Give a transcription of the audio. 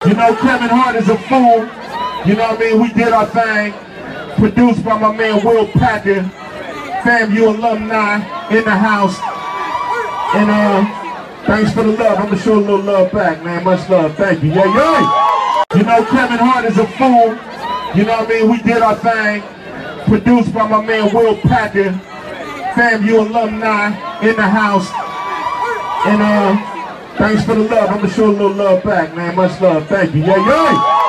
You know, Kevin Hart is a fool. You know what I mean? We did our thing. Produced by my man Will Packer. FAMU alumni in the house. And thanks for the love. I'm gonna show a little love back, man. Much love. Thank you. Yeah, yeah. You know, Kevin Hart is a fool. You know what I mean? We did our thing. Produced by my man Will Packer. FAMU alumni in the house. And thanks for the love. I'm gonna show a little love back, man. Much love. Thank you. Yeah, yeah.